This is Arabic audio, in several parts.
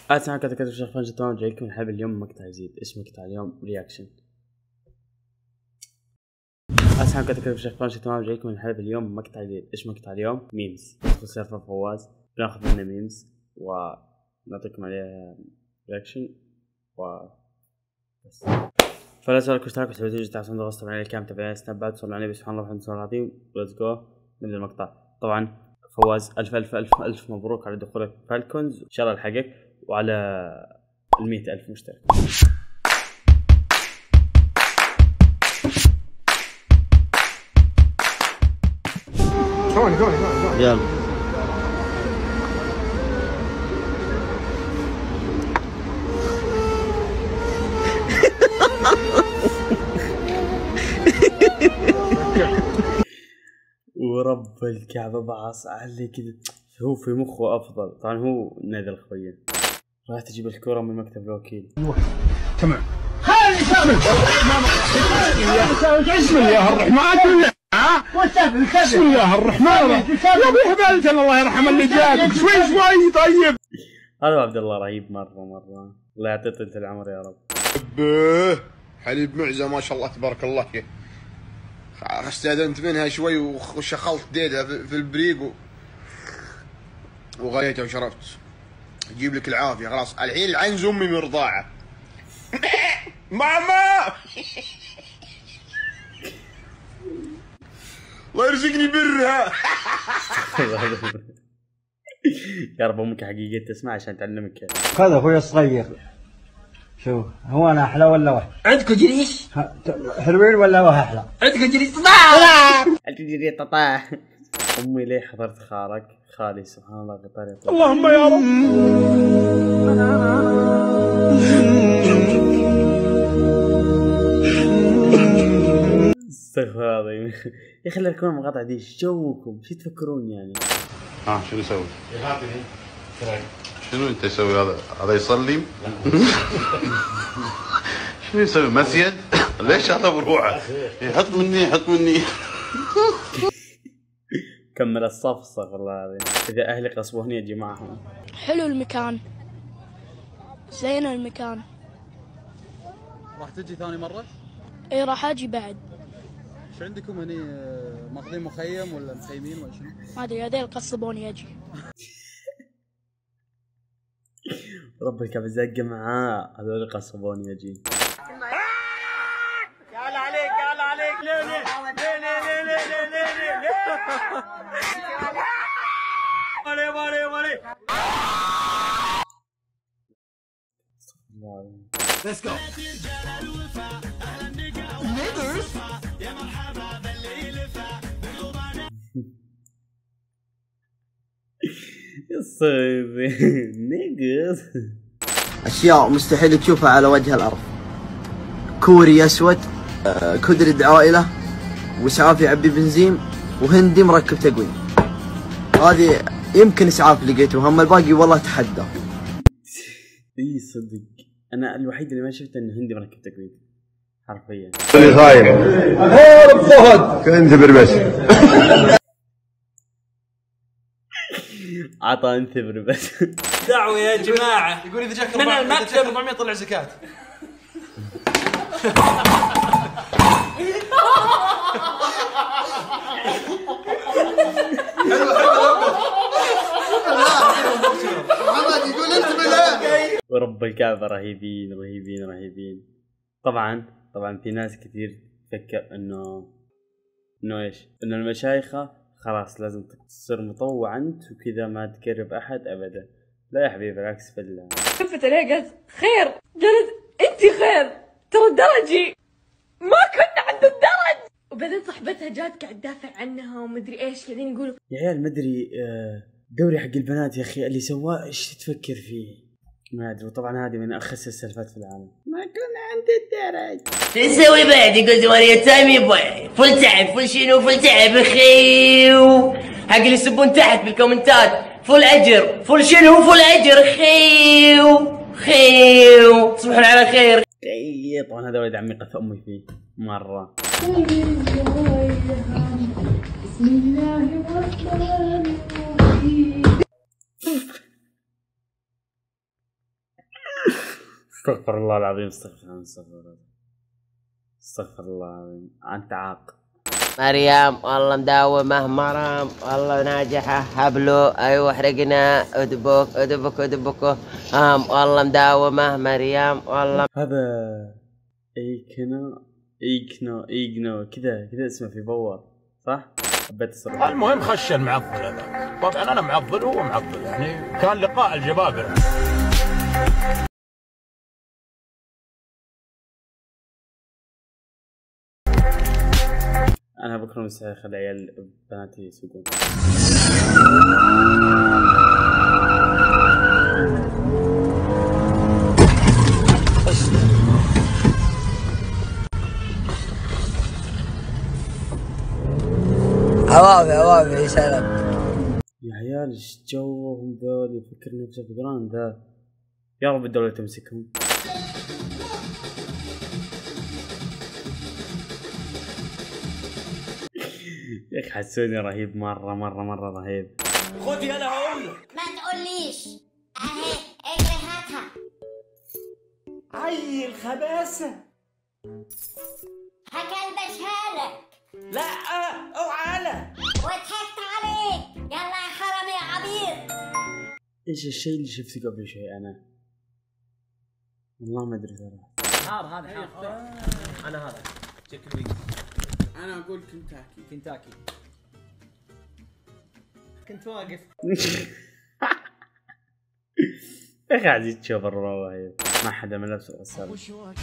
اسمع كذا كذا شيخ فانجي تمام جايكم الحلقة اليوم مقطع يزيد. اسم مقطع اليوم رياكشن. اسمع كذا كذا شيخ فانجي تمام جايكم الحلقة اليوم مقطع يزيد. ايش مقطع اليوم؟ ميمز. ندخل سيرفر فواز بناخذ منه ميمز ونعطيكم عليها رياكشن بس. فلا تنسوا اشتراك وتفعيل تحت صندوق الوصف على الكام تبعي سنابات صلوا على النبي سبحان الله والحمد لله العظيم. ليتس جو من المقطع. طبعا فواز الف الف الف الف مبروك على دخولك فالكونز، ان شاء الله الحقك وعلى 100,000 مشترك. يلا ورب الكعبة بعص علي كذا. هو في مخه افضل. طبعا هو نادل خويه. راح تجيب الكرة من مكتب الوكيل. تمام. خالد كامل. بسم الله الرحمن بسم الله الرحمن الرحيم. يا ابو هبلت الله يرحم اللي جابك شوي طيب. هذا عبد الله رهيب مرة. الله يعطيه طولة العمر يا رب. حليب معزة ما شاء الله تبارك الله. استاذنت منها شوي وشخلت ديدها في البريق وغليتها وشربت. يجيب لك العافية خلاص. الحين العنز امي مرضاعة. ماما الله يرزقني برها. يا رب امك حقيقة تسمع عشان تعلمك. هذا اخوي الصغير. شوف هو انا احلى ولا وحش؟ عندكم جريش؟ حلوين ولا وها احلى؟ عندكم جريش طاح. الجري طاح. امي ليه حضرت خالك؟ خالي سبحان الله غطاري. اللهم يا رب. استغفر الله يا اخي. لا تكون مقاطع دي جوكم شو تفكرون يعني؟ شنو يسوي؟ شنو انت تسوي؟ هذا يصلي؟ شنو يسوي؟ مسيد؟ ليش هذا بروحه؟ حط مني. كمل الصف استغفر الله العظيم. اذا اهلي قصبوني اجي معهم. حلو المكان، زين المكان. راح تجي ثاني مرة؟ اي راح اجي بعد. ايش عندكم هني ماخذين مخيم ولا مخيمين ولا شنو؟ ما ادري هذيل قصبوني اجي. رب الكعبة زق معاه هذول قصبوني اجي. قال عليك ليه مالي. Let's go. نيجز. أشياء مستحيل تشوفها على وجه الأرض. كوري أسود، كدر عائلة، وإسعاف يعبي بنزين، وهندي مركب تقويم. هذه يمكن إسعاف لقيته، هم الباقي والله تحدى. اي صدق انا الوحيد اللي ما شفت انه هندي مركب تقويم حرفيا. اللي خايف غير فهد كنت بربس. عطى انثبر بس. دعوة يا جماعة. يقول إذا جاك من المكتب 400 طلع زكاة. محمد يقول انت بالله. ورب الكعبة رهيبين. طبعا في ناس كثير تفكر انه ايش؟ انه المشايخة خلاص لازم تصير مطوع انت وكذا ما تقرب احد ابدا. لا يا حبيبي بالعكس بالله. لفت عليه قالت خير، قالت انت خير ترى درجي ما كنا عند الدرج. وبعدين صاحبتها جات قاعد تدافع عنها ومدري ايش قاعدين يقولوا يا عيال مدري دوري حق البنات يا اخي اللي سواه ايش تفكر فيه ما ادري. وطبعا هذه من اخس السلفات في العالم. ما كنا عند الدرج. شو نسوي بعد؟ يقول زواري تايمي بوي فل تعب فل شنو فل تعب خيو. حق اللي يسبون تحت بالكومنتات فل اجر فل شنو فل اجر خيو. تصبحون على خير. طبعا هذا ولد عمي قف امي فيه مره. بسم الله الرحمن الرحيم. استغفر الله العظيم، استغفر الله العظيم، أنت عاق. مريم والله مداومة مرام والله ناجحة هبلو أيوة حرقنا أدبك والله مداومة مريم والله. هذا إيكنو كذا اسمه في بوار صح؟ حبيت الصراحة. المهم خش المعضل هذا، طبعا انا معضل وهو معضل، يعني كان لقاء الجبابرة. أنا بكرة مساء خلي عيال بناتي يسوقون. عوافي ايش هذا؟ يا عيال ايش جوهم ذول؟ يفكرني بسفقران ذا. يا رب الدولة تمسكهم. يا اخي حسوني رهيب مرة رهيب. خذي انا هقول لك. ما تقوليش اهي اجري هاتها. عيل خباثة. هكلبشها لك. لا اوعى انا. وضحكت عليك. يلا يا حرامي يا عبيط. ايش الشيء اللي شفته قبل شوي انا؟ والله ما ادري ترى. هذا انا هذا تشيكن وينجز. انا اقول كنتاكي. كنت واقف. يا اخي عزيز تشوف الرواية ما حدا من نفسه غسال. ابو شوقي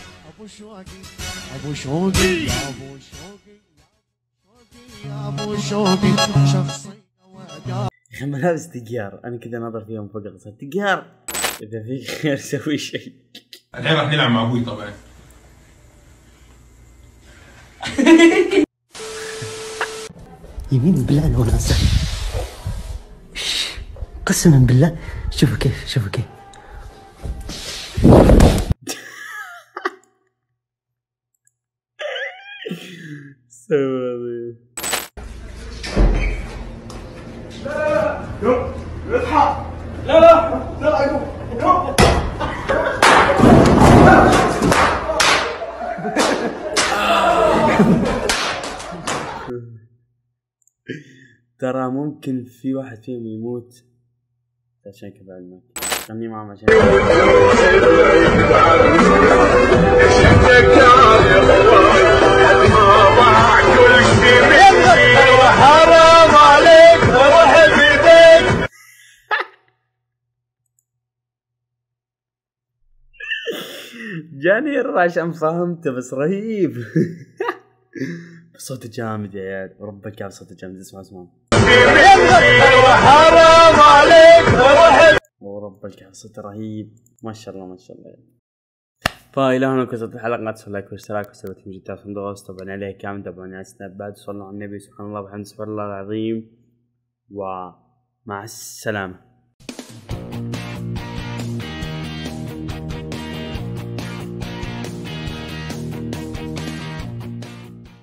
شخصي يا اخي ملابس تقيار، انا كذا ناظر فيهم فوق غسال تقيار. اذا فيك خير سوي شيء. الحين راح نلعب مع ابوي طبعا. يمين بالله لو نازل. قسما بالله شوفوا كيف سوي ترى ممكن في واحد فيهم يموت عشان كذا علمك. خلني معهم عشان حرام عليك وروح بيدك. جاني عشان فهمته بس رهيب. صوته جامد يا عيال وربك يا صوته جامد. اسمع حرام عليك وروح وربك يا صوته رهيب ما شاء الله فإلى هنا كنت الحلقة. لا تنسوا اللايك والاشتراك وسووا جدا في الدوس. طبعا عليه كامل تابعوني على سناب بعد. صلوا على النبي سبحان الله وبحمده سبحان الله العظيم ومع السلامة.